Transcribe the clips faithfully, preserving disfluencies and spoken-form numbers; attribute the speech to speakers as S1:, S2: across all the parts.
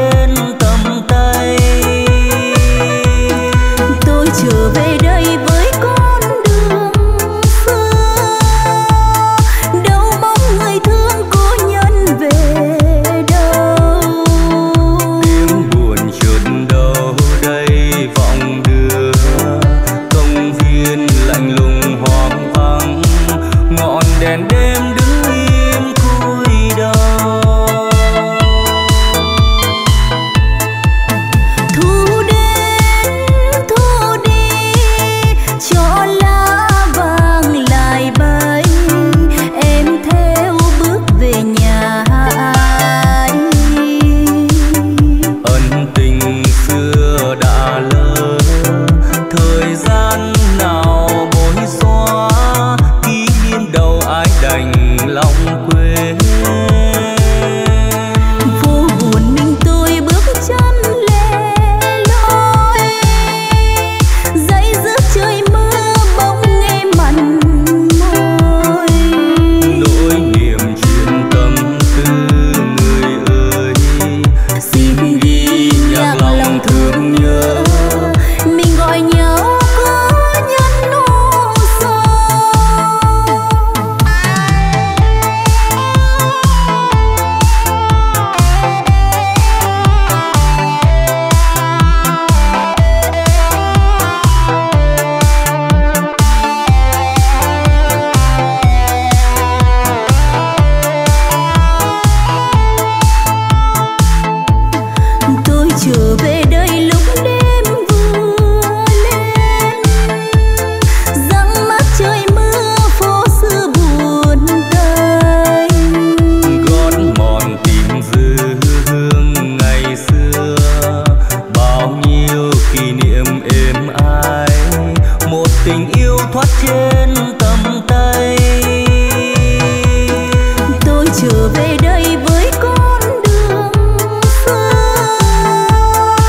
S1: trên tầm tay.
S2: Tôi trở về đây với con đường xưa, đâu bóng người thương cố nhân về đâu.
S1: Tiếng buồn chợt đâu đây vọng đưa, công viên lạnh lùng hoang vắng, ngọn đèn đêm đứng im cúi đầu.
S2: Thu đến thu đi cho lá vàng lại bay, em theo bước về nhà ai.
S1: Ân tình xưa đã lỡ, thời gian nào bối xóa, kỷ niệm đâu ai đành lòng quên.
S2: Vô buồn mình tôi bước chân lẻ loi, dãy giữa trời mưa bóng em mặn môi.
S1: Nỗi niềm chuyện tâm tư người ơi, xin ghi nhắc lòng thương nhớ.
S2: Mình gọi nhau có nhân u sầu. Tôi trở về đây lúc đêm vừa lên, răng mắt trời mưa phố xưa buồn tênh.
S1: Gót mòn tìm dư hương ngày xưa, bao nhiêu kỷ niệm êm ái, một tình yêu thoát trên tầm tay.
S2: Tôi trở về đây với con đường xưa,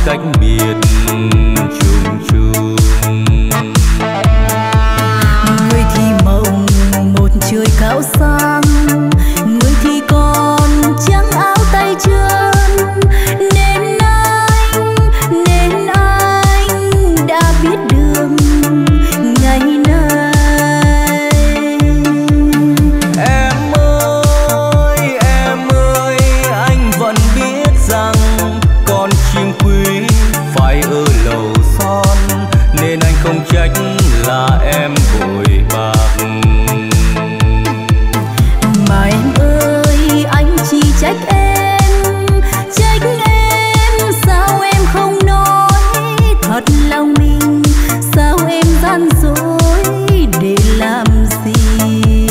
S1: cách biệt trùng trùng.
S2: Người thì mộng một trời cao sang, người thì còn trắng áo tay chân, nên anh nên anh đã biết đường ngày nay.
S1: Em ơi em ơi anh vẫn biết rằng con chim quý phải ở lầu son, nên anh không trách là em vội bạc.
S2: Mà em ơi anh chỉ trách em, trách em sao em không nói thật lòng mình, sao em gian dối để làm gì.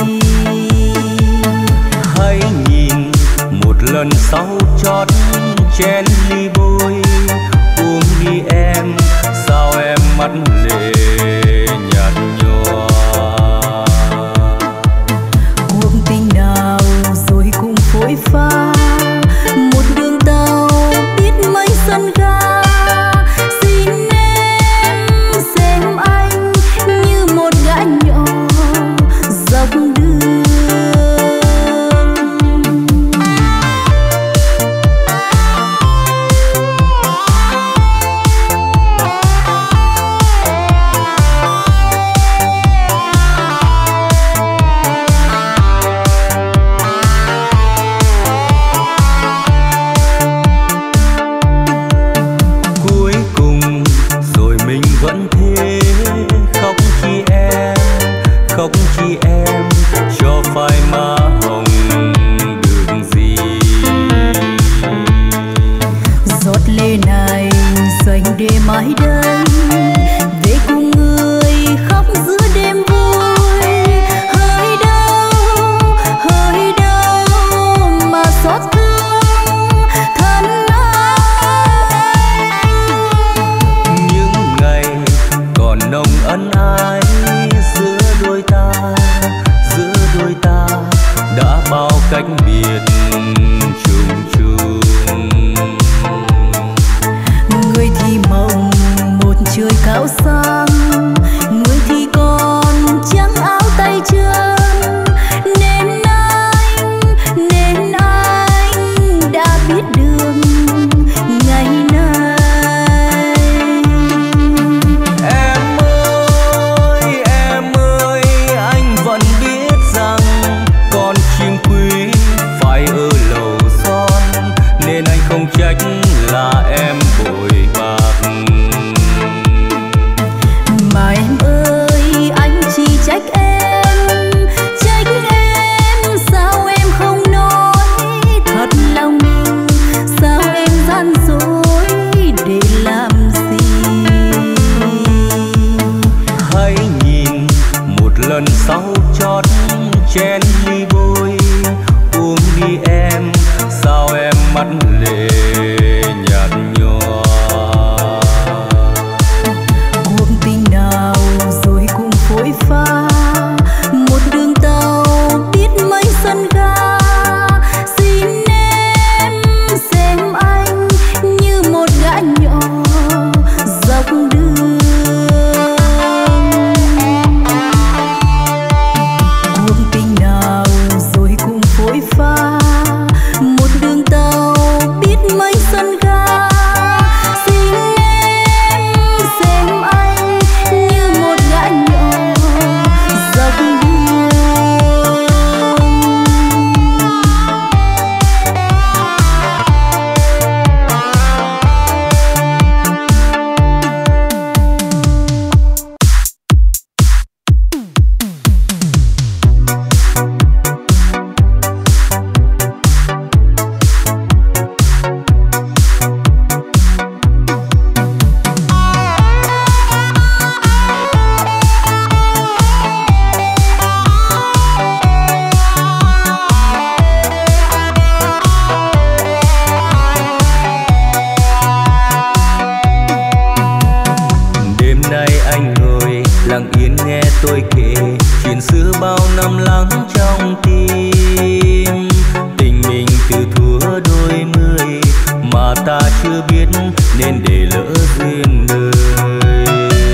S1: Hãy nhìn một lần sau chót chén ly bôi, uống đi em sao em mắt lệ nhạt nhòa.
S2: Cuộc tình nào rồi cũng phôi pha, một đường tàu biết mấy sân ga. Xin em xem anh như một gã nhỏ dọc đường.
S1: Vẫn thế khóc chi em, khóc chi em cho phai má hồng được gì.
S2: Giọt lệ này dành để mãi đây, về cùng người khóc giữa đêm vui. Hơi đau, hơi đau mà xót thương thân anh.
S1: Những ngày còn nồng ân ái giữa đôi ta, giữa đôi ta đã bao cách biệt trùng trùng.
S2: Người thì mộng một trời cao sang, người thì còn trắng áo tay chân, nên anh nên anh đã biết đường ngày nay.
S1: Em ơi em ơi anh vẫn biết rằng con chim quý phải ở lầu son, nên anh không trách là em vội bạc.
S2: Mà em ơi anh chỉ trách em, trách em sao em không nói thật lòng mình, sao em gian dối để làm gì.
S1: Hãy nhìn một lần sau chót chén ly bôi, uống đi em sao em mắt lệ nhạt nhòa.
S2: Cuộc tình nào rồi cũng phôi pha, một đường tàu biết mấy sân ga. Xin em xem anh như một gã nhỏ dọc đường. Cuộc tình nào rồi cũng phôi pha, một đường tàu biết mấy sân ga. Xin em xem anh như một gã nhỏ dọc đường.
S1: lặng yên nghe tôi kể chuyện xưa bao năm lắng trong tim. Tình mình từ thuở đôi mươi mà ta chưa biết nên để lỡ duyên đời.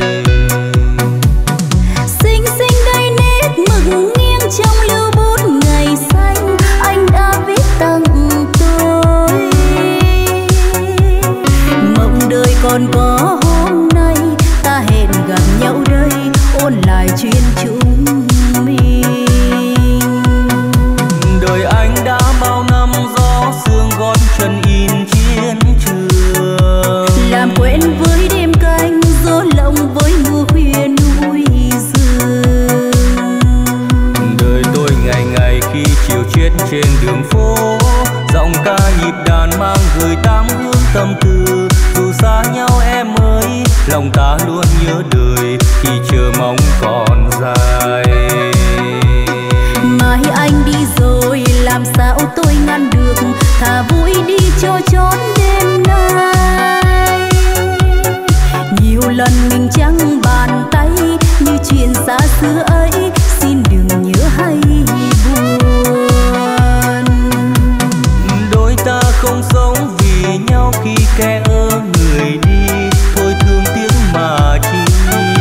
S2: Xinh xinh đây nét mực nghiêng trong lưu bút ngày xanh, anh đã viết tặng tôi. Mộng đời còn có hôm nay, ta hẹn gặp nhau đây ôn lại chuyện chúng mình.
S1: Đời anh đã bao năm gió sương gót chân in chiến trường,
S2: làm quen với đêm canh gió lộng với mưa khuya núi rừng.
S1: Đời tôi ngày ngày khi chiều chết trên đường phố, giọng ca nhịp đàn mang gửi tám hướng tâm tư. Dù xa nhau em ơi, lòng ta luôn nhớ đời khi chờ mong còn dài.
S2: Mai anh đi rồi làm sao tôi ngăn được, thà vui đi cho chót đêm nay. Nhiều lần mình chẳng bàn tay như chuyện xa xưa ấy, xin đừng nhớ hay buồn.
S1: Đôi ta không sống vì nhau khi kẻ ở người đi, thôi thương tiếc mà chi.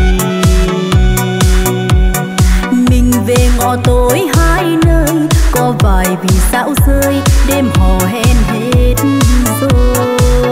S2: Mình về ngõ tối hai nơi, có vài vì sao rơi đêm hò hẹn hết rồi.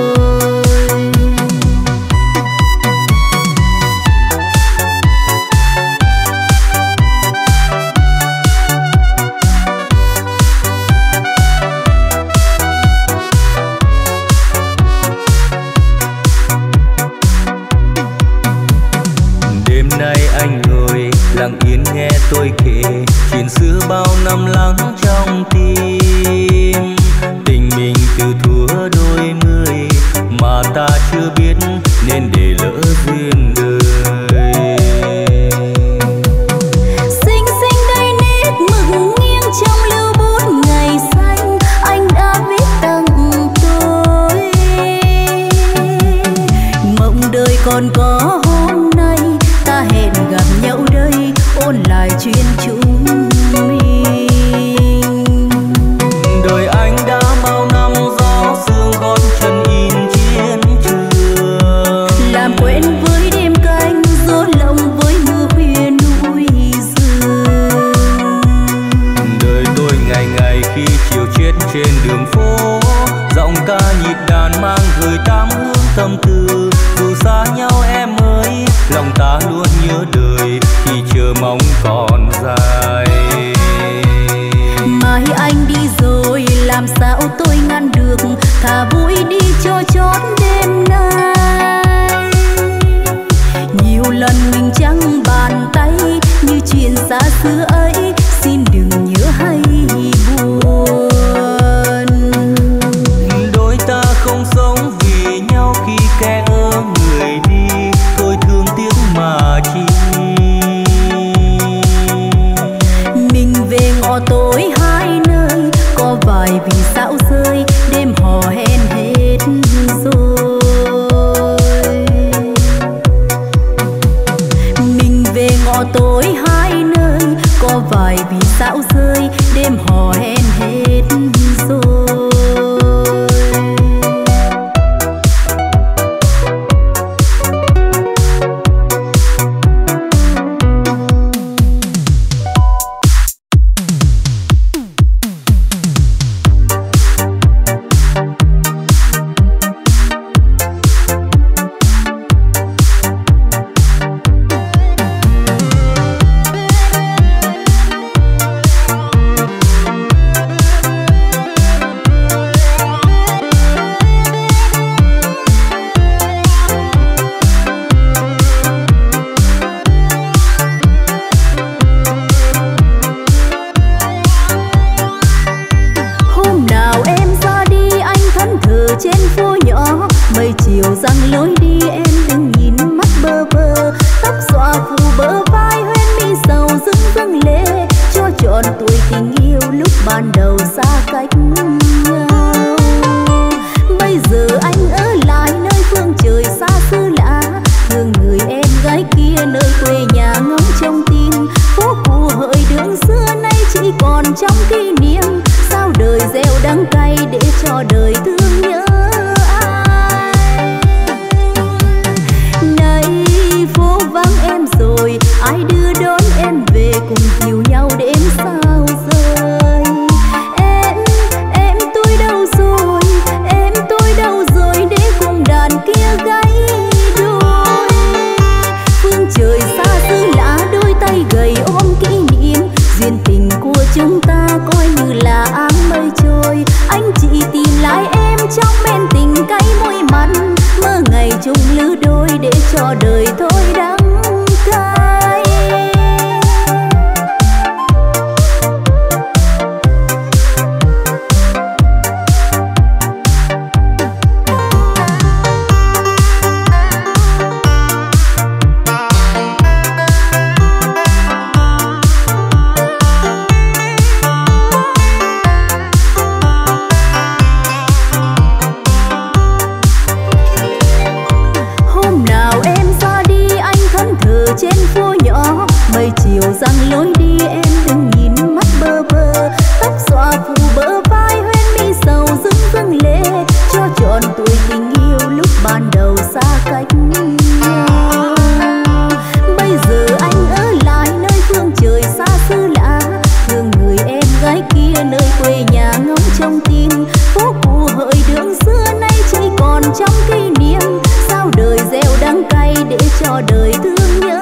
S1: Đêm nay anh ngồi lặng yên nghe tôi kể chuyện xưa bao năm lắng trong tim. Tình mình từ thuở đôi mươi mà ta chưa biết nên để lỡ duyên đời.
S2: Xinh xinh đây nét mực nghiêng trong lưu bút ngày xanh, anh đã viết tặng tôi. Mộng đời còn có hôm nay, ta hẹn gặp nhau đây ôn lại chuyện chúng mình.
S1: Đời anh đã bao năm gió sương gót chân in chiến trường,
S2: làm quen với đêm canh gió lộng với mưa khuya núi rừng.
S1: đời tôi ngày ngày khi chiều chết trên đường phố, giọng ca nhịp đàn mang gửi tám hướng tâm tư. Dù xa nhau em ơi, lòng ta luôn nhớ đời khi chờ mong còn dài.
S2: Mai anh đi rồi làm sao tôi ngăn được, thà vui đi cho chót đêm nay. Nhiều lần mình chẳng bàn tay như chuyện xa xưa ấy, xin đừng nhớ hay buồn.
S1: Đôi ta không sống vì nhau khi kẻ ở người đi, thôi thương tiếc mà chi.
S2: Mình về ngõ tối hai nơi, có vài vì sao rơi đêm hò hẹn hết rồi. Mình về ngõ tối hai nơi, có vài vì sao rơi đêm hò hẹn hết rồi. lứa đôi để cho đời thôi đắng cay. Trên phố nhỏ mây chiều răng lối đi, em đừng nhìn mắt bơ vơ, tóc xõa phủ bờ vai hoen mi sầu dưng dưng lệ, cho trọn tuổi tình yêu lúc ban đầu xa cách nhau. Bây giờ anh ở lại nơi phương trời xa xứ lạ, thương người em gái kia nơi quê nhà ngóng trong tim. Phố cũ hỡi đường xưa nay chỉ còn trong kỷ niệm, sao đời gieo đắng cay để cho đời thương nhớ.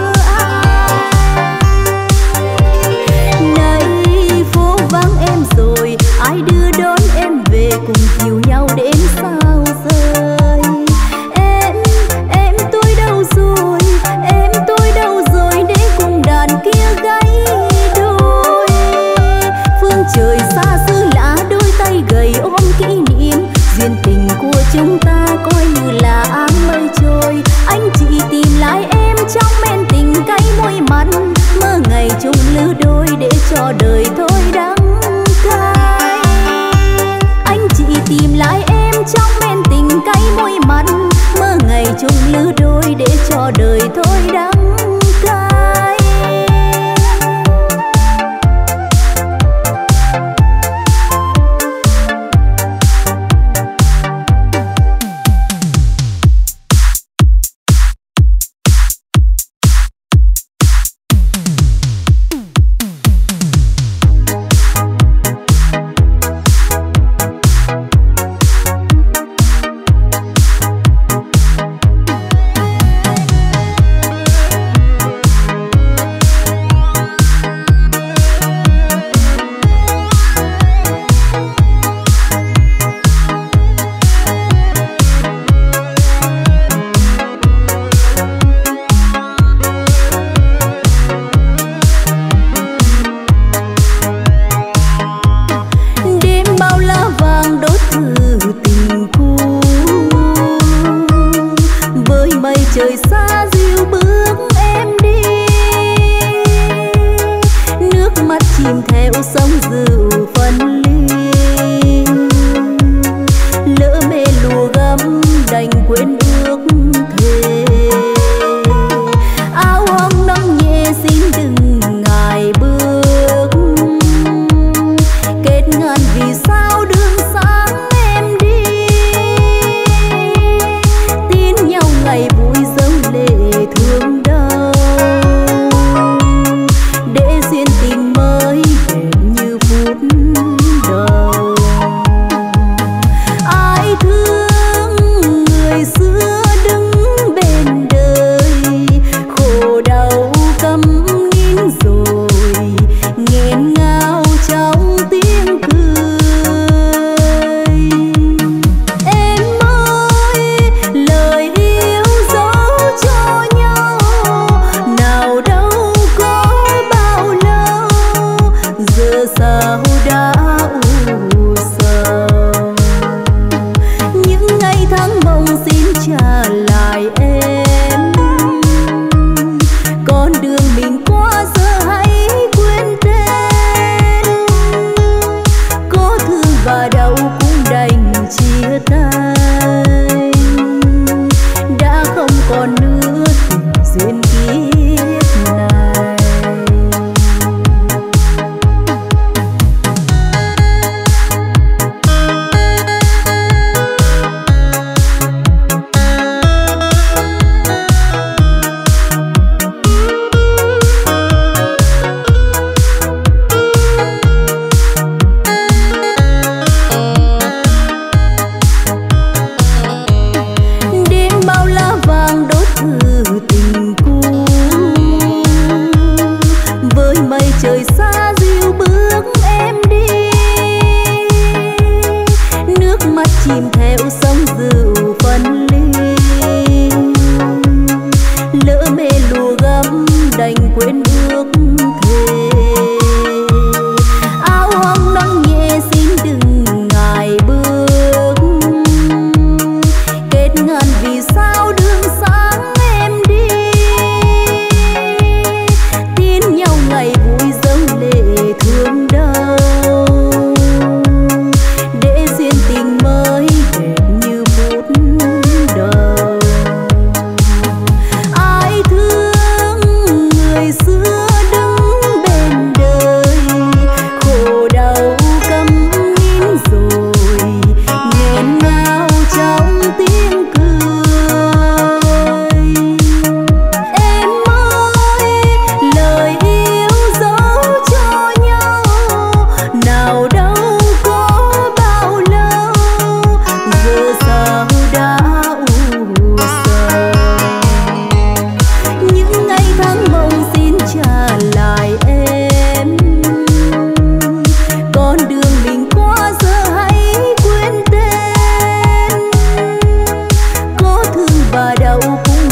S2: Rồi ai đưa đón em về cùng chiều nhau đến sao rơi. Em, em tôi đâu rồi, em tôi đâu rồi để cùng đàn kia gáy đôi. Phương trời xa xứ lạ đôi tay gầy ôm kỷ niệm, duyên tình của chúng ta coi như là áng mây trôi. Anh chỉ tìm lại em trong men tình cay môi mặn, mơ ngày chung lứa đôi để cho đời thôi đắng. Anh chỉ tìm lại em trong men tình cay môi mặn, mơ ngày chung lứa đôi để cho đời thôi đắng cay. Trời xa dịu bước em đi, nước mắt chìm theo sóng dịu phân ly. Lỡ mê lùa gấm đành quên ước thề, áo hồng nắng nhẹ xin đừng ngại bước. Kết ngàn vì sao đường sáng em đi, tin nhau ngày vui thương đau để duyên tình mới đẹp như phút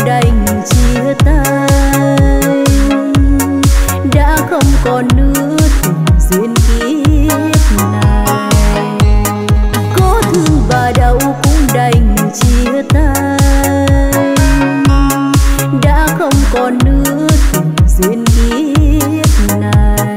S2: đành chia tay, đã không còn nữa tình duyên kiếp này. Có thương và đau cũng đành chia tay, đã không còn nữa tình duyên kiếp này.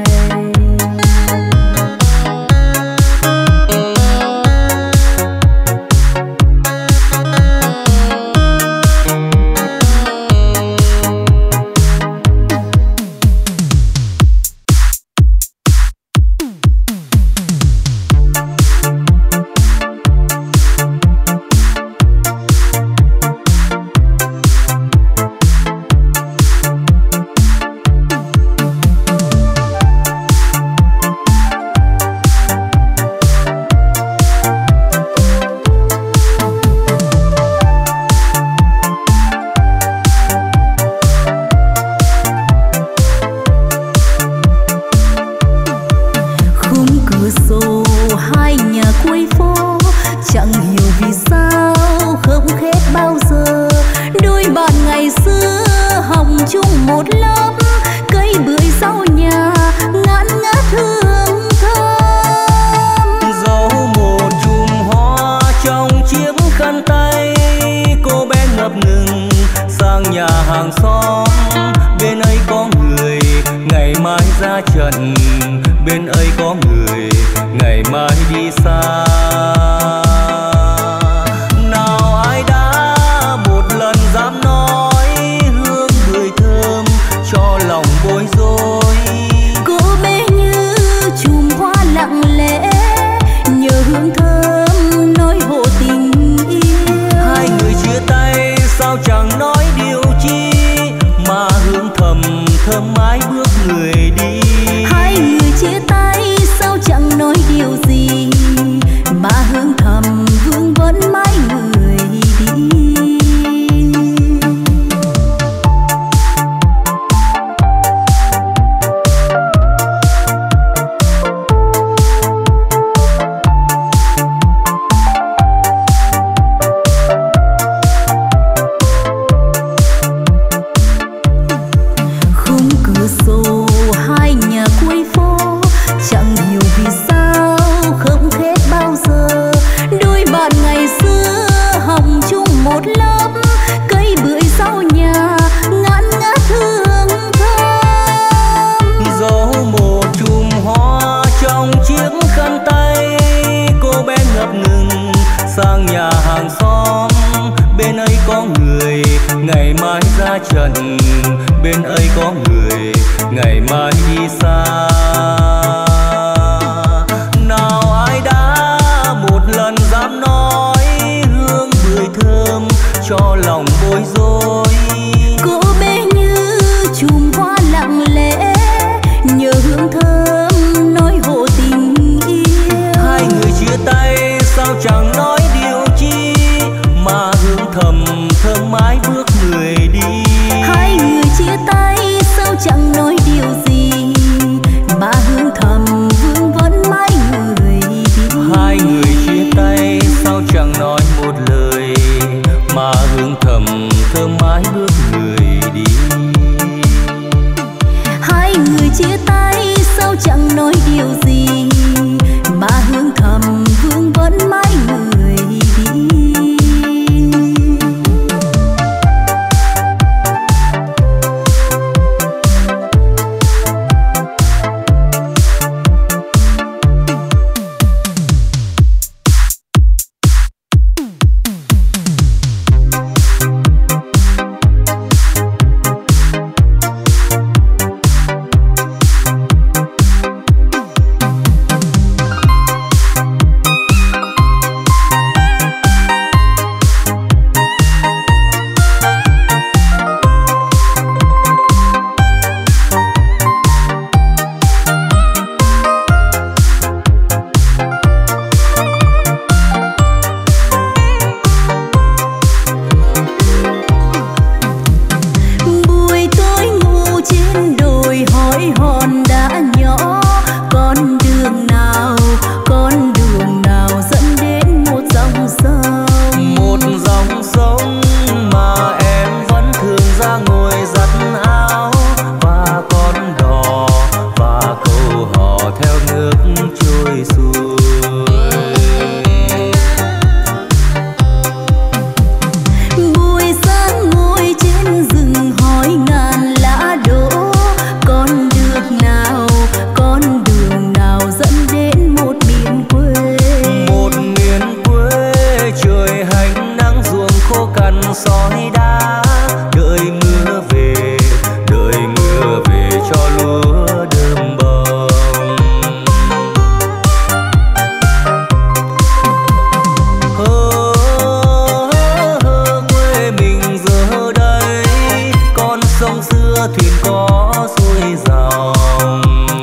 S1: sông xưa thuyền có xuôi dòng.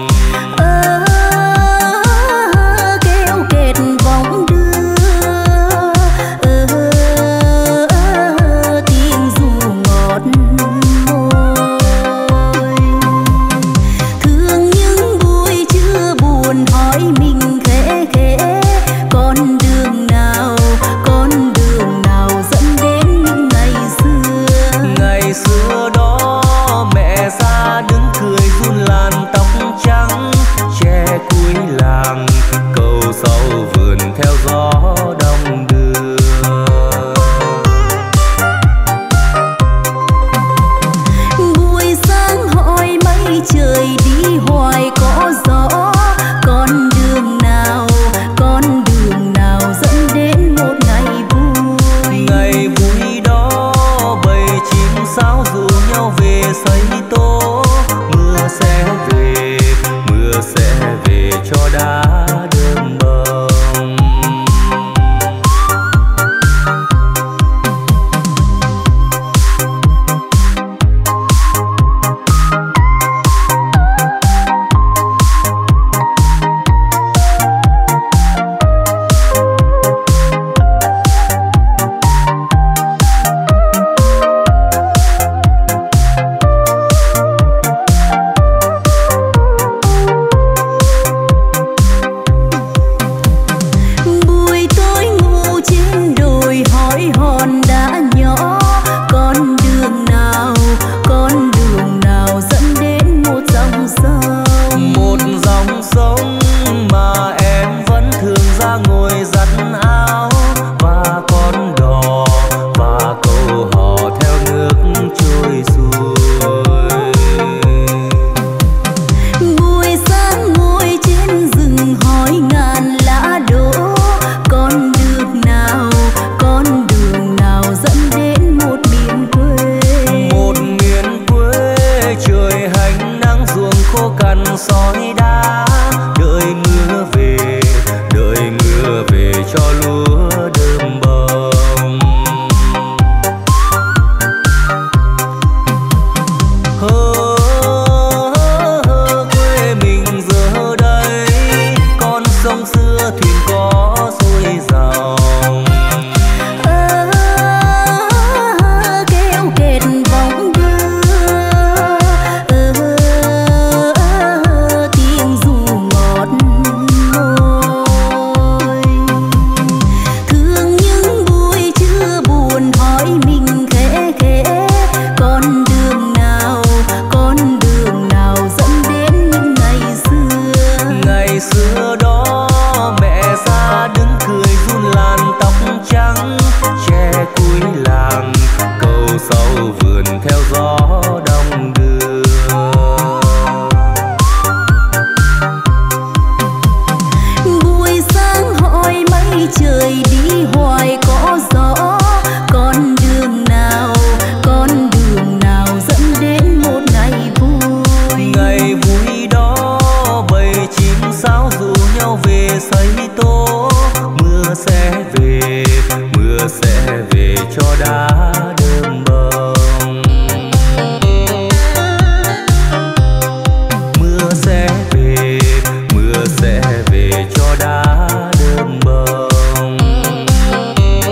S2: Kéo kẹt bóng đưa tiếng ru ngọt môi. Thương những vui chưa buồn hỏi mình khẽ khẽ, con đường nào con đường nào dẫn đến những ngày xưa.
S1: Ngày xưa đó mẹ ra đứng cười run làn tóc trắng, che cuối làng cầu sau vườn theo gió đông đưa.
S2: Buổi sáng hỏi mây trời đi hoài có gió, con đường nào con đường nào dẫn đến một ngày vui.
S1: Ngày vui đó bầy chim sáo rủ nhau về xây tố, mưa sẽ về mưa sẽ về cho đá đơm bông.
S2: Buổi tối ngủ trên đồi hỏi hòn đá nhỏ, con đường nào con đường nào dẫn đến một dòng sông.
S1: Một dòng sông mà em vẫn thường ra ngồi giặt áo, và con đò và câu hò theo nước trôi xuôi.
S2: Buổi sáng ngồi trên rừng hỏi ngàn lá đổ, con đường nào con đường nào dẫn đến một miền quê.
S1: Một miền quê trời hành nắng ruộng khô cằn sỏi đá, đợi mưa về đợi mưa về cho lúa đơm bông. Hơ, hơ, quê mình giờ đây con sông xưa thuyền có xuôi dòng.
S2: Kéo kẹt bóng đưa tiếng ru ngọt môi. Thương những vui chưa buồn hỏi mình khẽ khẽ, con đường nào con đường nào dẫn đến những ngày xưa.
S1: Ngày xưa đó mẹ ra đứng cười run làn tóc trắng, che cuối làng cầu sau vườn theo gió đông đưa.
S2: Buổi sáng hỏi mây trời đi hoài có gió, con đường nào con đường nào dẫn đến một ngày vui.
S1: Ngày vui đó bầy chim sáo rủ nhau về xây tố, mưa sẽ về mưa sẽ về cho đá đơm bông. Mưa sẽ về mưa sẽ về cho đá đơm bông.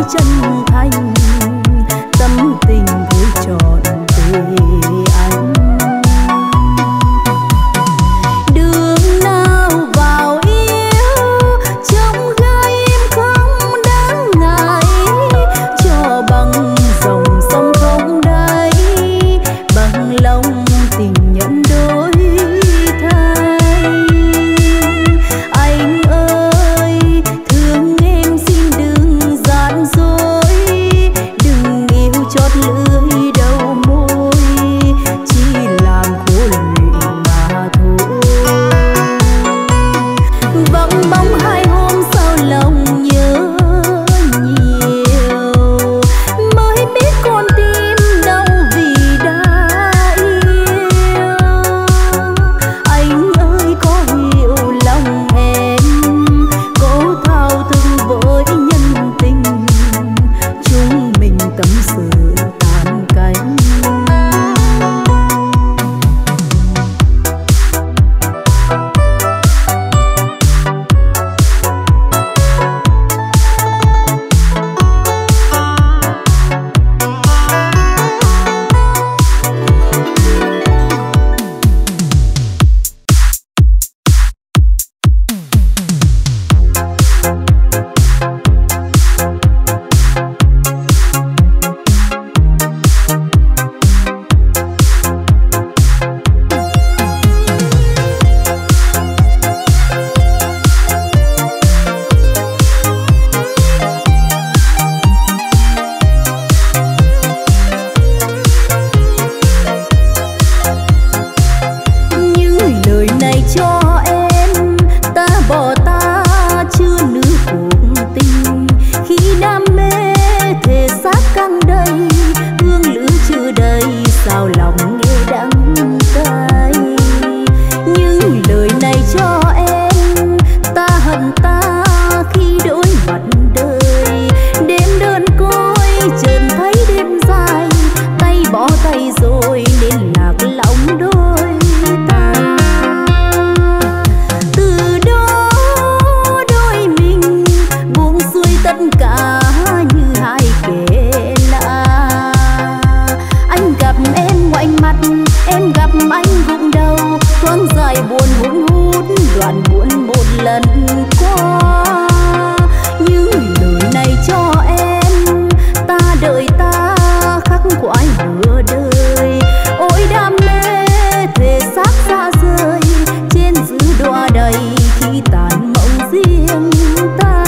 S2: chân thành, tâm tình gửi trọn về anh. Đường nào vào yêu trong gai em không đáng ngại, cho bằng dòng sông không đáy, bằng lòng tình nhận đôi thay. Anh ơi thương em xin đừng gian dối, đừng yêu chót lưỡi đầu môi, chỉ làm khổ lụy mà thôi. Vắng bóng hai hôm sau lòng nhớ nhiều, mới biết con tim đau vì đã yêu. Anh ơi có hiểu lòng em, có thao thức với nhân tình, chúng mình tâm sự tàn cánh. Những lời này cho em, ta bỏ ta chưa nửa cuộc tình, khi đam mê thể xác căng đầy, hương lửa chưa đầy sao lòng nghe đắng cay. Những lời này cho em, ta hận ta khi đối mặt đời, đêm đơn côi chợt thấy đêm dài, tay bỏ tay rồi nên lạc lòng đôi ta. Từ đó đôi mình buông xuôi tất cả như hai kẻ lạ. Anh gặp em ngoảnh mặt, em gặp anh gục đầu, thoáng dài buồn hun hút đoạn buồn một lần qua. Những lời này cho em, ta đợi ta khắc khoải nửa đời, ôi đam mê thể xác xa rời, trên giữ đọa đầy khi tàn mộng riêng ta.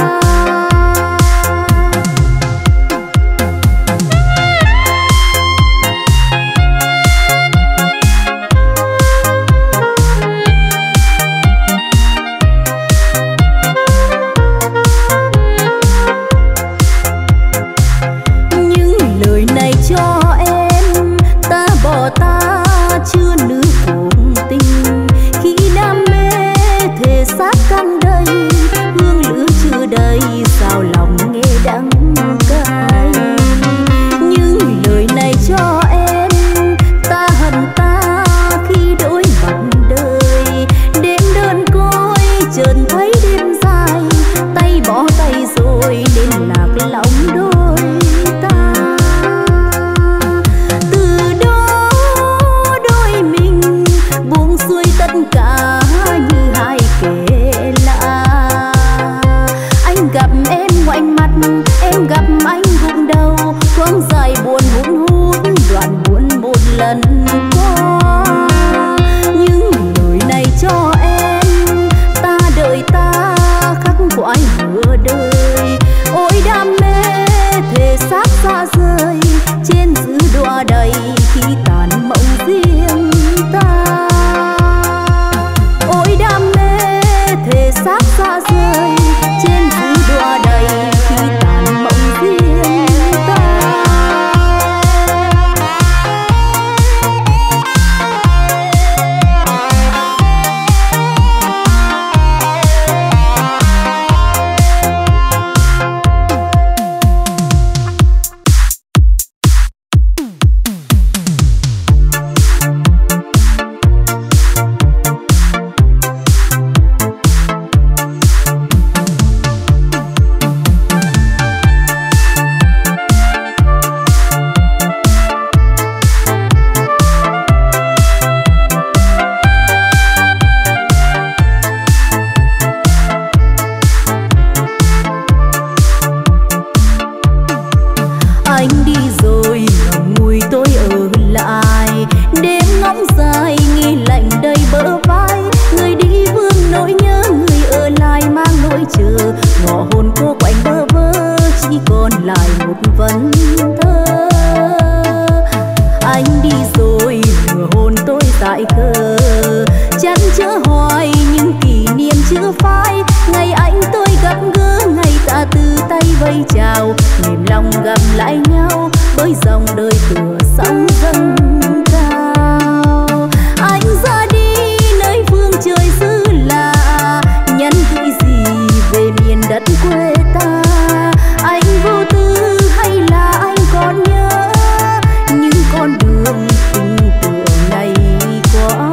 S2: vây chào, mềm lòng gặp lại nhau bởi dòng đời tựa sóng dâng cao. Anh ra đi nơi phương trời xứ lạ, nhắn gửi gì về miền đất quê ta. Anh vô tư hay là anh còn nhớ những con đường tình tưởng ngày qua.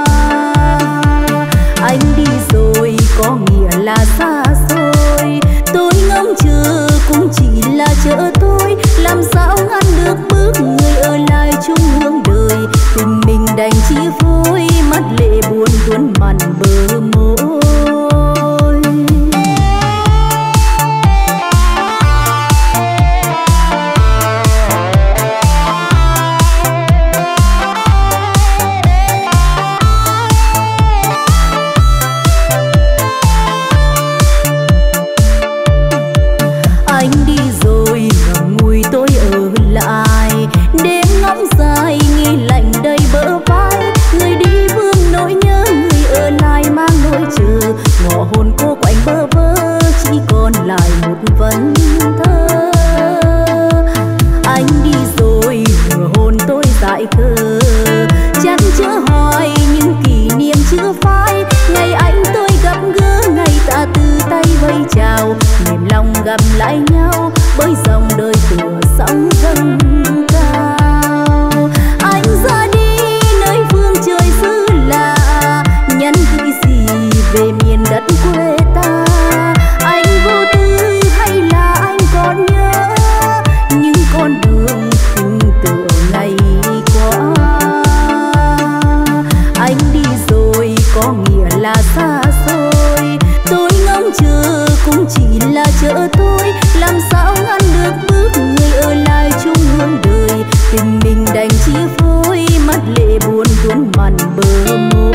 S2: Anh đi rồi có nghĩa là xa xôi, tôi ngóng chờ cũng chỉ là chờ tôi. Làm sao ngăn được bước người ở lại chung hướng đời, tình mình đành chia phôi, mắt lệ buồn tuôn mặn bờ môi. Vấn thơ anh đi rồi nửa hồn tôi dại khờ, chăn chứa hỏi những kỷ niệm chưa phai. Ngày anh tôi gặp gỡ, ngày ta từ tay vây chào, mềm lòng gặp lại nhau bởi dòng đời tựa sóng dâng cao. Anh ra đi nơi phương trời xứ lạ, nhắn gửi gì về miền đất quê ta. Anh vô tư hay là anh còn nhớ những con đường tình tưởng ngày qua. Anh đi rồi có nghĩa là xa xôi, tôi ngóng chờ cũng chỉ là chờ tôi. Làm sao ngăn được bước người ở lại chung hướng đời, tình mình đành chia phôi, mắt lệ buồn tuôn mặn bờ môi.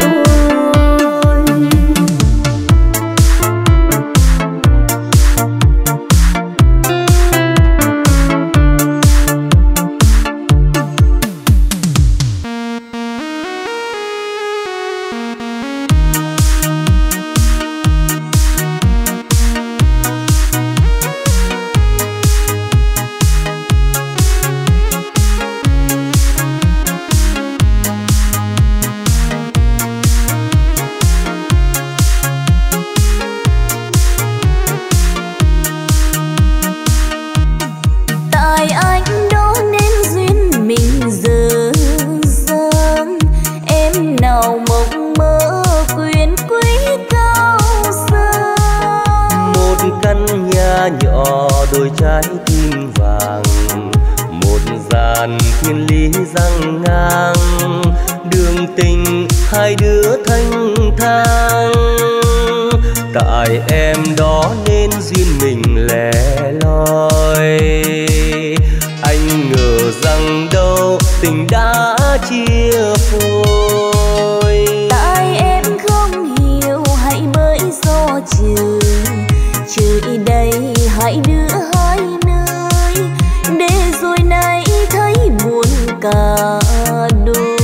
S1: Nhỏ đôi trái tim vàng, một dàn thiên lý răng ngang, đường tình hai đứa thanh thang. Tại em đó nên duyên mình lẻ loi, anh ngờ rằng đâu tình đã chia phôi.
S2: Tại em không hiểu hãy bởi do trời, trời đây hai đứa hai nơi, để rồi nay thấy buồn cả đôi.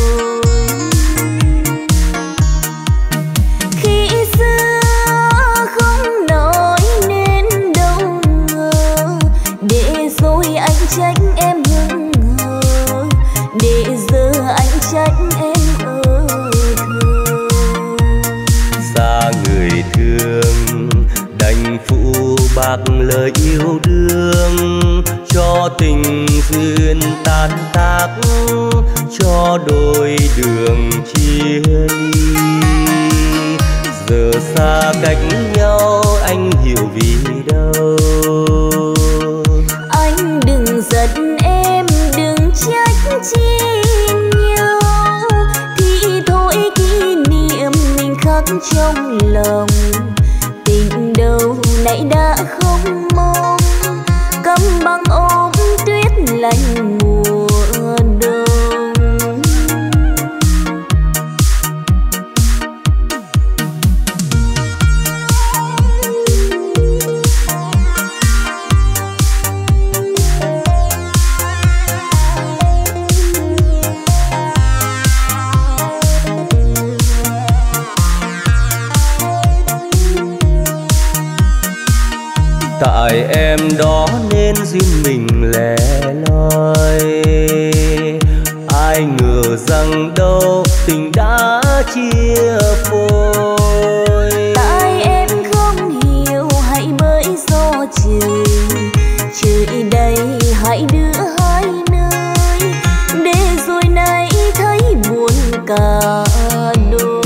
S2: Khi xưa không nói nên đâu ngờ, để rồi anh trách em hững hờ, để giờ anh trách em ở thơ.
S1: Xa người thương đành phụ bạc lời yêu đương, cho tình duyên tan tác, cho đôi đường chia ly. Giờ xa cách nhau anh hiểu vì đâu.
S2: Anh đừng giận em, đừng trách chi nhau, thì thôi kỷ niệm mình khắc trong lòng. Tình đâu nãy đã không mong, câm băng ôm tuyết lạnh mùa đông.
S1: Tại em em đó nên duyên mình lẻ loi. Ai ngờ rằng đâu tình đã chia phôi.
S2: Tại em không hiểu hãy bởi do trời, trời đây hãy đưa hai nơi, để rồi nay thấy buồn cả đôi.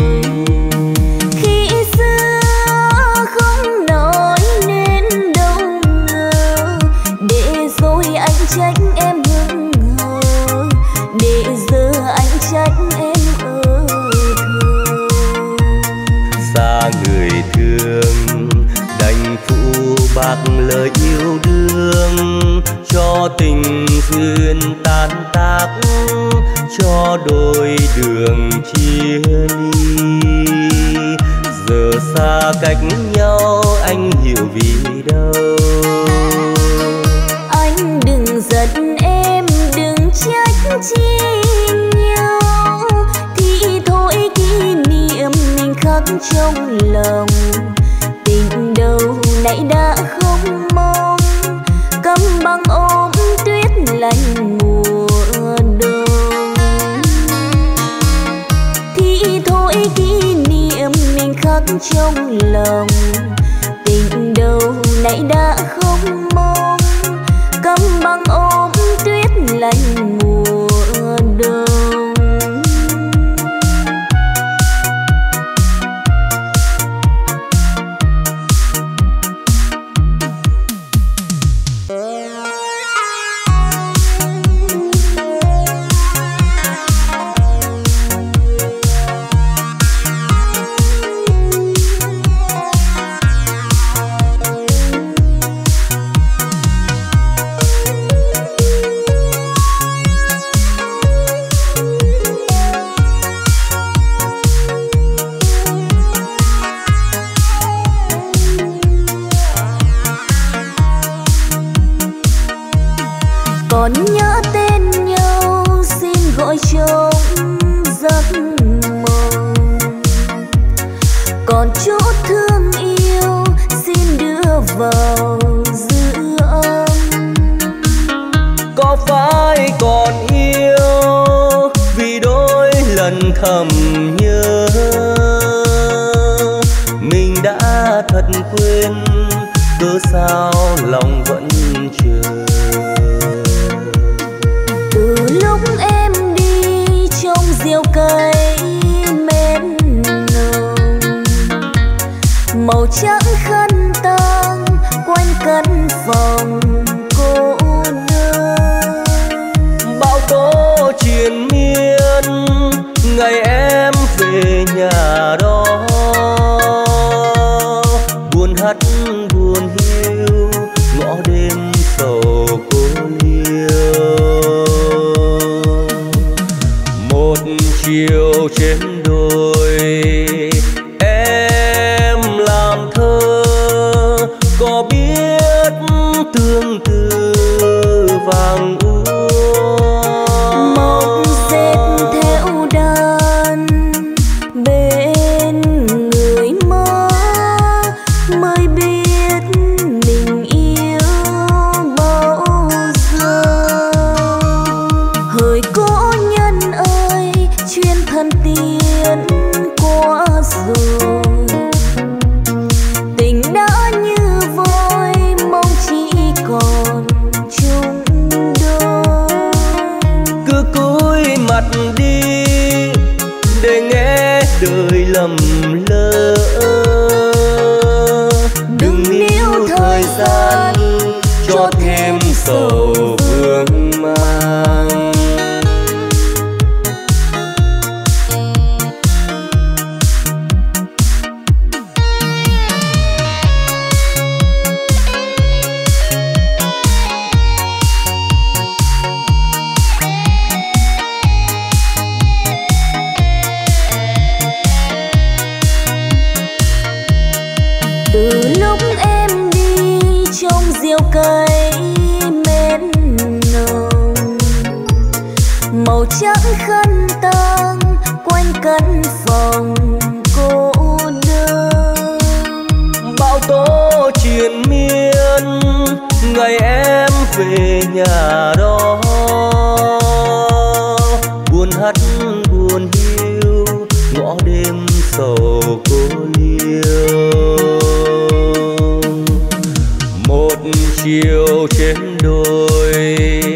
S2: Khi xưa không nói nên đâu ngờ, để rồi anh trách em hững hờ, để giờ anh trách em ở thơ.
S1: Xa người thương đành phụ bạc lời yêu đương, cho tình duyên tan tác, cho đôi đường chia ly. Giờ xa cách nhau anh hiểu vì đâu.
S2: Anh đừng giận em, đừng trách chi nhau, thì thôi kỷ niệm mình khắc trong lòng. Tình đâu nãy đã không mong, câm băng ôm tuyết lạnh mùa đông. Thì thôi kỷ niệm mình khắc trong lòng. Tình đâu nãy đã không mong, câm băng ôm tuyết lạnh mùa đông. Còn nhớ tên nhau xin gọi trong giấc mộng, còn chút thương yêu xin đưa vào dư âm.
S1: Có phải còn yêu vì đôi lần thầm nhớ, mình đã thật quên cớ sao lòng vẫn chờ.
S2: Từ lúc em đi trong diều cây mến nồng, màu trắng khăn tang quanh căn phòng cô đơn.
S1: Bao tố triền miên ngày em về nhà đó, buồn hắt buồn hiu ngõ đêm sầu cô liêu. Một chiều trên đồi em làm thơ, có biết tương tư vàng úa.
S2: Mộng dệt theo đàn bên người mơ, mới biết mình yêu bao giờ. Hỡi cố nhân ơi, chuyên thân tiến qua rồi, tình đã như vôi mong chỉ còn chung đôi.
S1: Cứ cúi mặt đi để nghe đời lầm lỡ, đừng níu thời gian cho thêm sầu vương mang.
S2: Từ lúc em đi trong diều cây mến
S1: về nhà đó, buồn hắt buồn hiu ngõ đêm sầu cô liêu. Một chiều trên đồi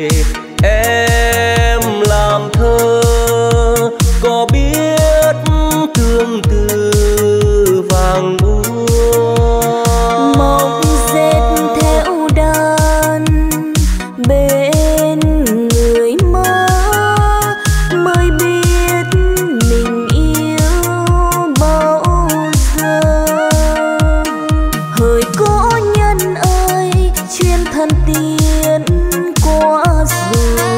S1: em làm thơ, có biết thương từ vàng úa.
S2: Mộng dệt theo đàn bên người mơ, mới biết mình yêu bao giờ. Hỡi cố nhân ơi, chuyên thân tiên qua rồi,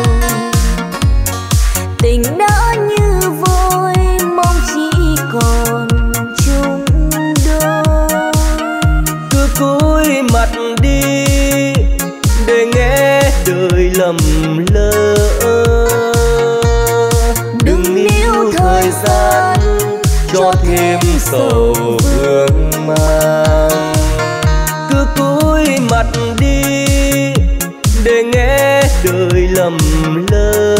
S2: tình đã như vơi mong chỉ còn chung đôi.
S1: Cứ cúi mặt đi để nghe đời lầm lỡ, đừng níu thời gian cho thêm sầu vương mang. Cứ cúi mặt đi để nghe đời lầm lỡ,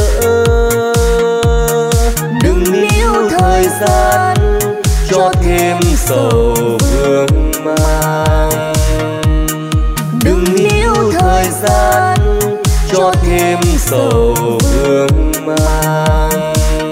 S1: đừng níu thời gian cho thêm sầu vương mang. Đừng níu thời gian cho thêm sầu vương mang.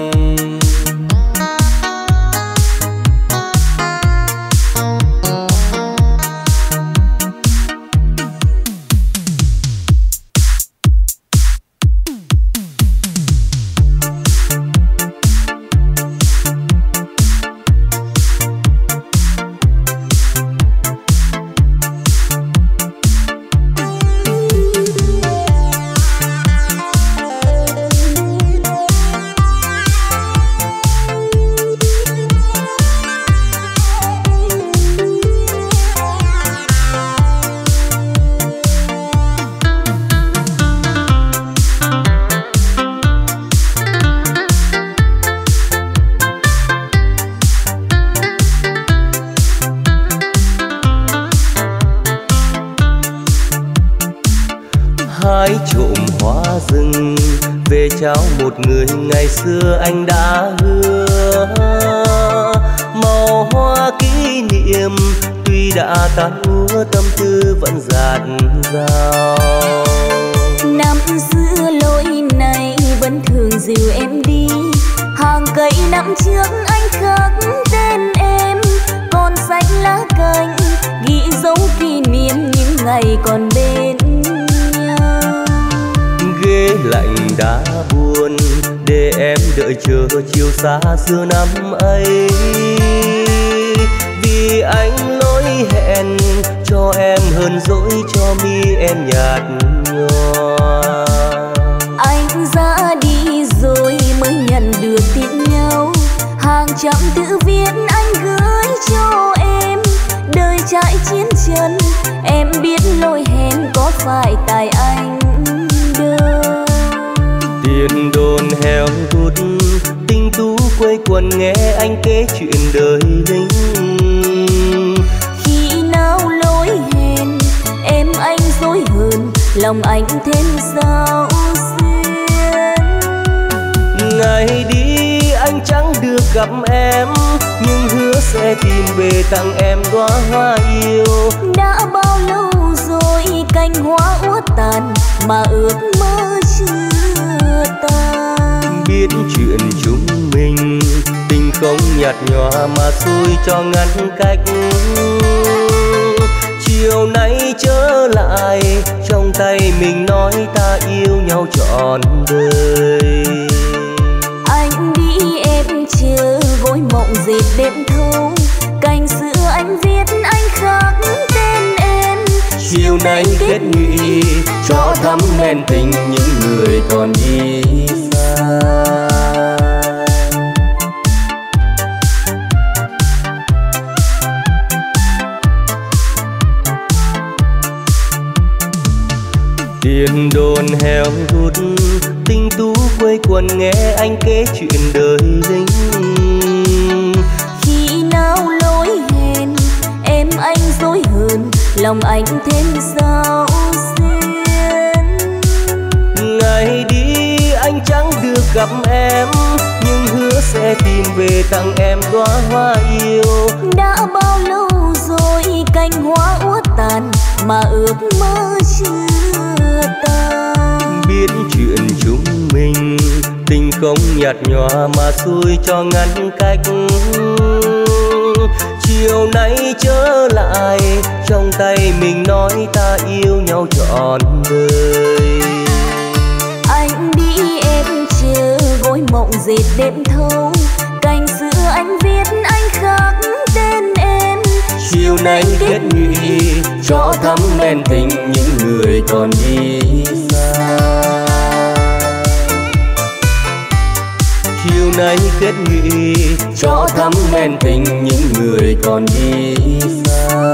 S1: Hái trộm hoa rừng về trao một người ngày xưa anh đã hứa. Màu hoa kỷ niệm tuy đã tàn úa, tâm tư vẫn dạt dào.
S2: Năm xưa lối này vẫn thường dìu em đi, hàng cây năm trước anh khắc tên em, còn xanh lá cành ghi dấu kỷ niệm những ngày còn bên.
S1: Ghế lạnh đã buồn để em đợi chờ chiều xa xưa năm ấy, vì anh lỗi hẹn cho em hơn dỗi cho mi em nhạt nhòa.
S2: Anh ra đi rồi mới nhận được tin nhau, hàng trăm chữ viết anh gửi cho em. Đời trải chiến chân em biết lỗi hẹn có phải tại anh đâu.
S1: Tiền đồn heo hút tinh tú quây quần nghe anh kể chuyện đời lính.
S2: Khi nào lỗi hẹn em anh dối hơn, lòng anh thêm sao xuyên.
S1: Ngày đi anh chẳng được gặp em, nhưng hứa sẽ tìm về tặng em đóa hoa yêu.
S2: Đã bao lâu rồi cành hoa úa tàn mà ước mơ chưa tan.
S1: Biết chuyện chúng mình tình không nhạt nhòa mà xui cho ngăn cách. Chiều nay trở lại trong tay mình nói ta yêu nhau trọn đời.
S2: Anh đi em chờ gối mộng dệt đêm thâu, cành xưa anh viết anh khắc tên em.
S1: Chiều nay kết nghị cho thắm men tình những người còn đi xa. Tiền đồn heo hút tinh tú quây quần nghe anh kể chuyện đời lính.
S2: Khi nào lỗi hẹn em anh dối hơn, lòng anh thêm sao xuyên.
S1: gặp em, nhưng hứa sẽ tìm về tặng em đóa hoa yêu.
S2: Đã bao lâu rồi cành hoa úa tàn mà ước mơ chưa tan.
S1: Biết chuyện chúng mình tình không nhạt nhòa mà xui cho ngăn cách. Chiều nay trở lại trong tay mình nói ta yêu nhau trọn đời.
S2: Anh đi em chờ gối mộng dệt đêm thâu, cành xưa anh viết anh khắc tên em.
S1: Chiều nay kết nhụy cho thắm men tình những người còn đi xa. Chiều nay kết nhụy cho thắm men tình những người còn đi xa.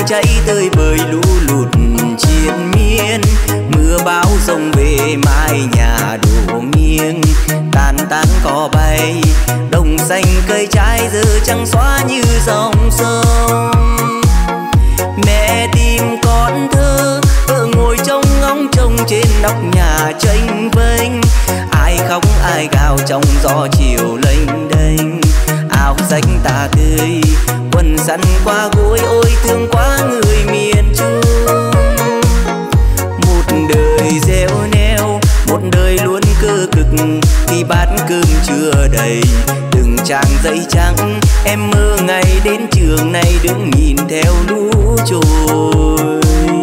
S3: cháy tơi bời lũ lụt triền miên. Mưa bão rông về mái nhà đổ nghiêng, tàn tán cỏ bay đồng xanh cây trái giờ trắng xóa như dòng sông. Mẹ tìm con thơ vợ ngồi trông ngóng trông trên nóc nhà chênh vênh, ai khóc ai gào trong gió chiều lênh đênh. Áo rách tà tơi quần sắn qua gối, ôi thương quá người miền Trung. Một đời gieo neo, một đời luôn cơ cực, khi bát cơm chưa đầy từng trang giấy trắng. Em mơ ngày đến trường này đứng nhìn theo lũ trôi.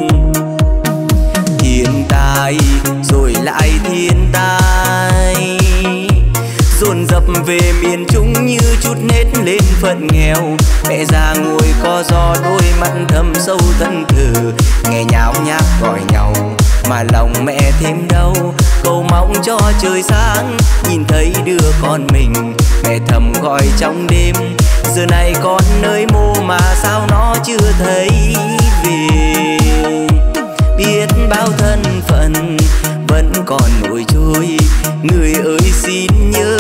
S3: Thiên tai rồi lại thiên tai, dồn dập về miền Trung như chút nết lên phận nghèo. Mẹ già ngồi co gió đôi mắt thâm sâu thân thờ, nghe nháo nhác gọi nhau mà lòng mẹ thêm đau. Cầu mong cho trời sáng nhìn thấy đứa con mình, mẹ thầm gọi trong đêm. Giờ này con nơi mô mà sao nó chưa thấy về. Biết bao thân phận vẫn còn nổi trôi, người ơi xin nhớ.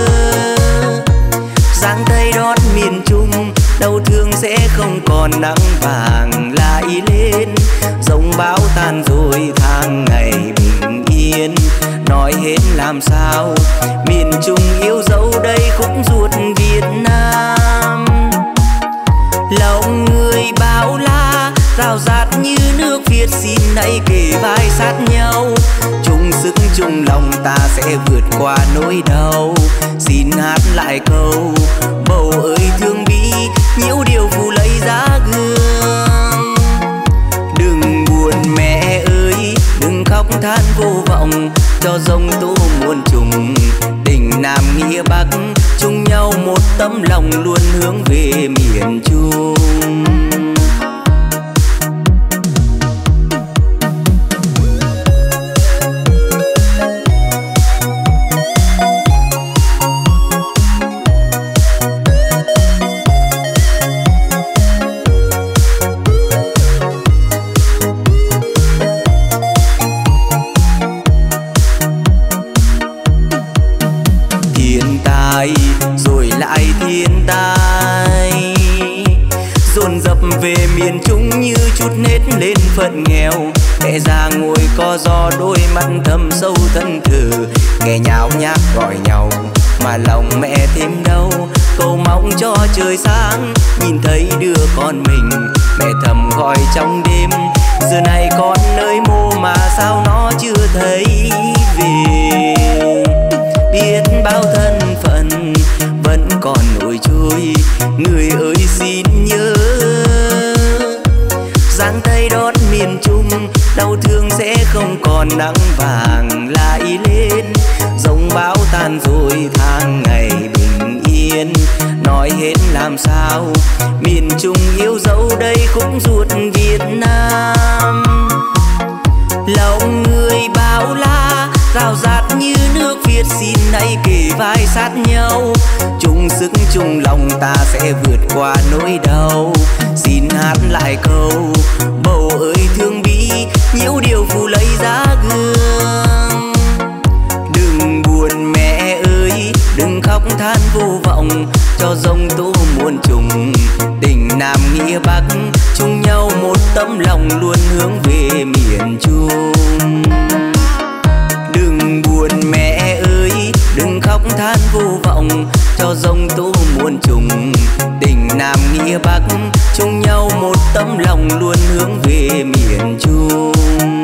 S3: Giang tay đón miền Trung, đau thương sẽ không còn nắng vàng lại lên. Giông bão tan rồi tháng ngày bình yên, nói hết làm sao miền Trung yêu dấu đây khúc ruột Việt Nam. Lòng người bao la rào rạt như nước Việt, xin hãy kề vai sát nhau, chung sức chung lòng ta sẽ vượt qua nỗi đau. Xin hát lại câu bầu ơi thương bí, nhiễu điều phù lấy giá gương. Đừng buồn mẹ ơi, đừng khóc than vô vọng, cho dông tố muôn trùng. Tình Nam nghĩa Bắc chung nhau một tấm lòng, luôn hướng về miền Trung. Rồi lại thiên tai dồn dập về miền Trung như chút nết lên phận nghèo. Mẹ già ngồi co gió đôi mắt thâm sâu thân thờ, nghe nháo nhác gọi nhau mà lòng mẹ thêm đau. Cầu mong cho trời sáng nhìn thấy đứa con mình, mẹ thầm gọi trong đêm. Giờ này con nơi mô mà sao nó chưa thấy về. Biết bao thân phận vẫn còn nổi trôi, người ơi xin nhớ. Giang tay đón miền Trung, đau thương sẽ không còn nắng vàng lại lên. Giông bão tan rồi tháng ngày bình yên, nói hết làm sao miền Trung yêu dấu đây khúc ruột Việt Nam. Lòng người bao la rào rạt như nước Việt, xin hãy kề vai sát nhau, chung sức chung lòng ta sẽ vượt qua nỗi đau. Xin hát lại câu bầu ơi thương bí, nhiễu điều phù lấy giá gương. Đừng buồn mẹ ơi, đừng khóc than vô vọng, cho dông tố muôn trùng. Tình Nam nghĩa Bắc chung nhau một tấm lòng, luôn hướng về miền Trung. Đừng buồn mẹ ơi, đừng khóc than vô vọng, cho dông tố muôn trùng. Tình Nam nghĩa Bắc chung nhau một tấm lòng, luôn hướng về miền Trung.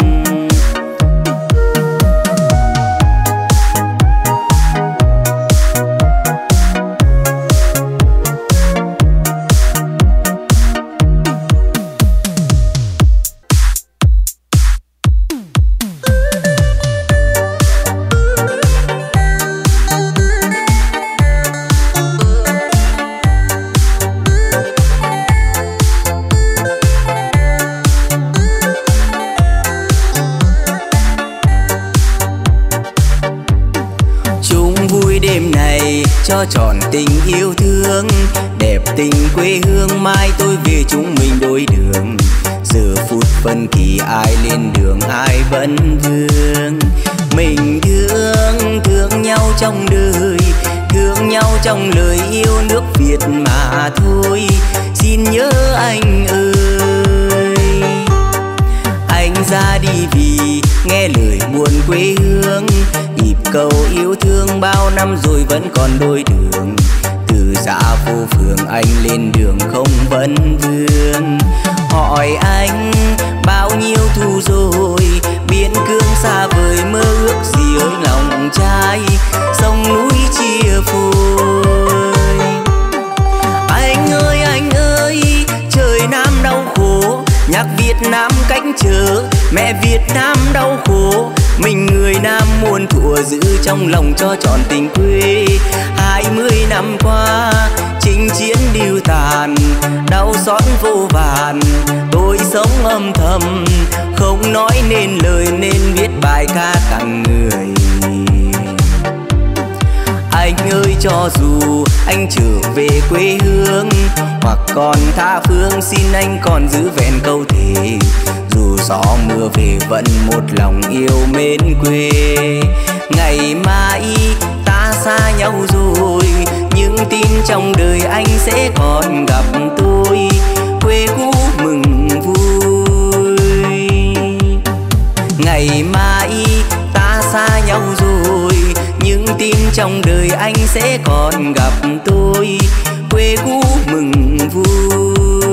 S3: Cho tròn tình yêu thương đẹp tình quê hương, mai tôi về chúng mình đôi đường. phân kỳ ai lên đường ai vẫn vương. Mình thương thương nhau trong đời, thương nhau trong lời yêu nước Việt mà thôi. Xin nhớ anh ơi, anh ra đi vì nghe lời buồn quê hương. Nhịp cầu yêu thương bao năm rồi vẫn còn đôi đường. Từ xã phố phường anh lên đường không vấn vương. Hỏi anh bao nhiêu thu rồi, biển cương xa vời mơ ước gì ơi lòng trai. Sông núi chia phôi. Anh ơi anh ơi, trời Nam đau khổ, nhạc Việt Nam cách trở, mẹ Việt Nam đau khổ. Mình người Nam muôn thuở giữ trong lòng cho trọn tình quê. Hai mươi năm qua chinh chiến điêu tàn, đau xót vô vàn. Tôi sống âm thầm không nói nên lời, nên viết bài ca tặng người. Anh ơi cho dù anh trở về quê hương hoặc còn tha phương, xin anh còn giữ vẹn câu thề. Dù gió mưa về vẫn một lòng yêu mến quê. Ngày mai ta xa nhau rồi, nhưng tin trong đời anh sẽ còn gặp tôi. Quê cũ mừng vui. Ngày mai ta xa nhau rồi, nhưng tin trong đời anh sẽ còn gặp tôi. Quê cũ mừng vui.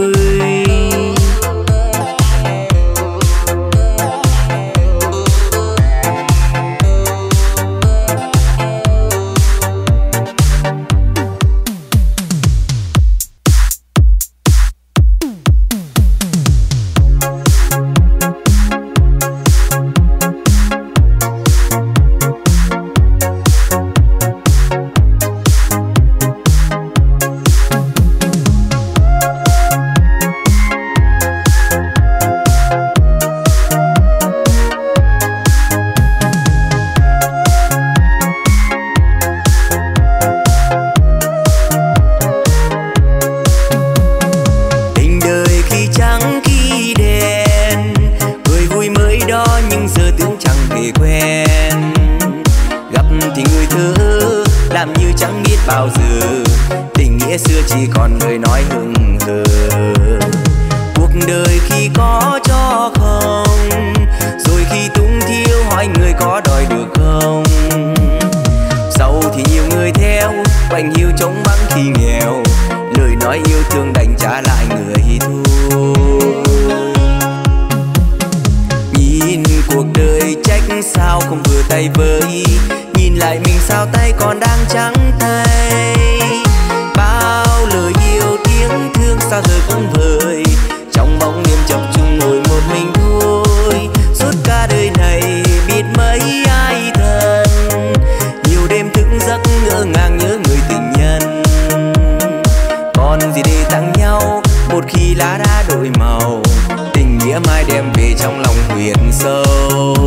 S3: Bao giờ tình nghĩa xưa chỉ còn lời nói hững hờ. Cuộc đời khi có cho không, rồi khi tung thiêu hỏi người có đòi được không. Sau thì nhiều người theo quanh hiu trống vắng khi nghèo, lời nói yêu thương đành trả lại người thôi. Nhìn cuộc đời trách sao không vừa tay với, nhìn lại mình sao tay còn đang trắng tay. Bao lời yêu tiếng thương sao giờ cũng vời, trong bóng đêm chập chung ngồi một mình thôi. Suốt cả đời này biết mấy ai thân, nhiều đêm thức giấc ngỡ ngàng nhớ người tình nhân. Còn gì để tặng nhau một khi lá đã đổi màu, tình nghĩa mai đem về trong lòng huyệt sâu.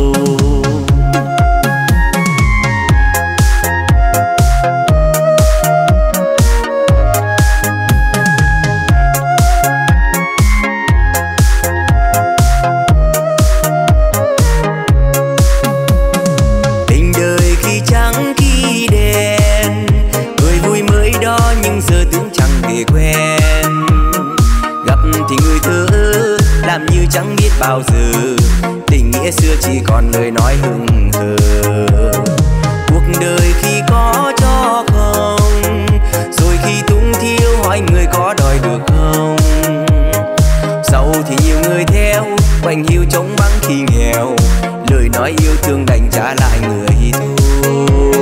S3: Chẳng biết bao giờ tình nghĩa xưa chỉ còn lời nói hững hờ. Cuộc đời khi có cho không, rồi khi tung thiêu hỏi người có đòi được không. Sau thì nhiều người theo quanh hiu trống vắng khi nghèo, lời nói yêu thương đành trả lại người thôi.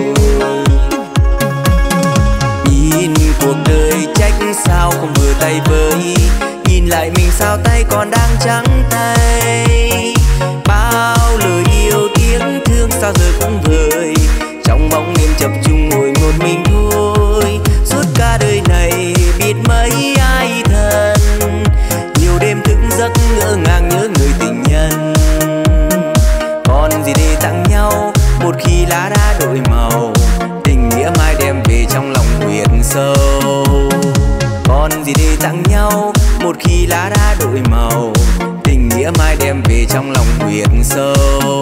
S3: Nhìn cuộc đời trách sao không vừa tay với, nhìn lại mình sao tay còn đang trắng tay. Bao lời yêu tiếng thương sao giờ cũng vời, trong bóng đêm chập chung ngồi một mình thôi. Suốt cả đời này biết mấy ai thân, nhiều đêm thức giấc ngỡ ngàng nhớ người tình nhân. Còn gì để tặng nhau một khi lá đã đổi màu, tình nghĩa mai đem về trong lòng huyệt sâu. Còn gì để tặng nhau một khi lá đã đổi màu, tình mía mai đem về trong lòng huyệt sâu.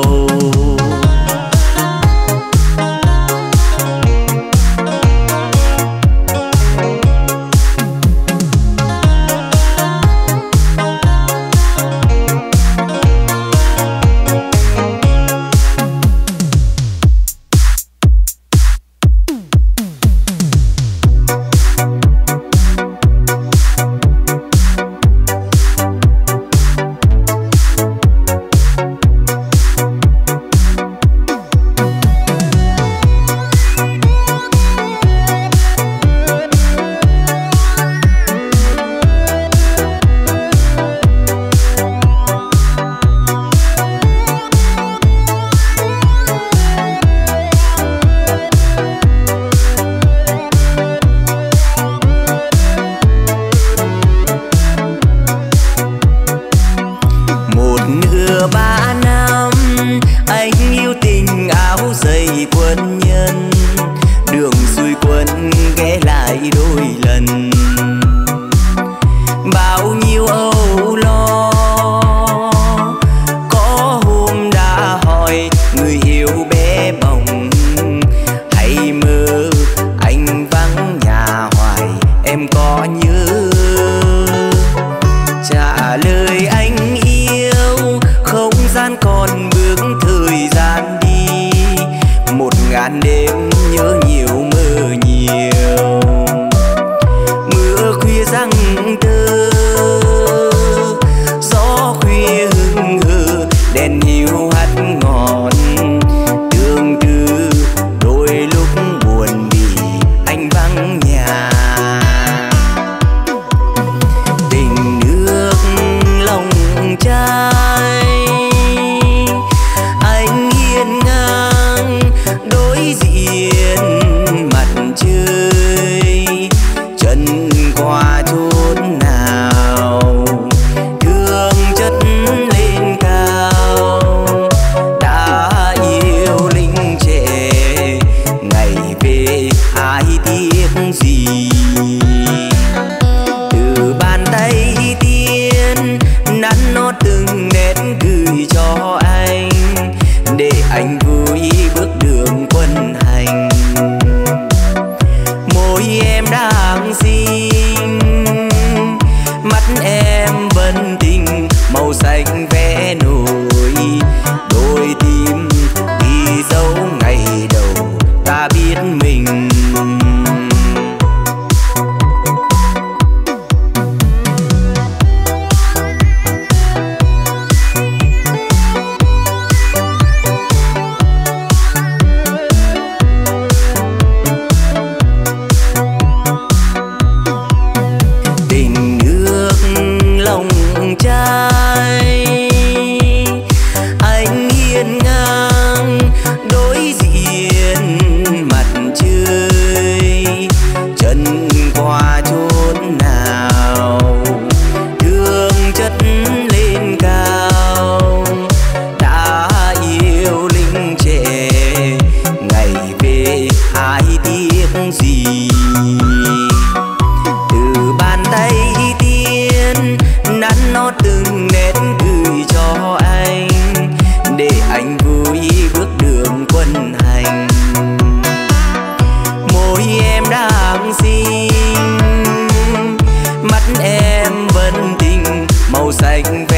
S3: Mắt em vẫn tình màu xanh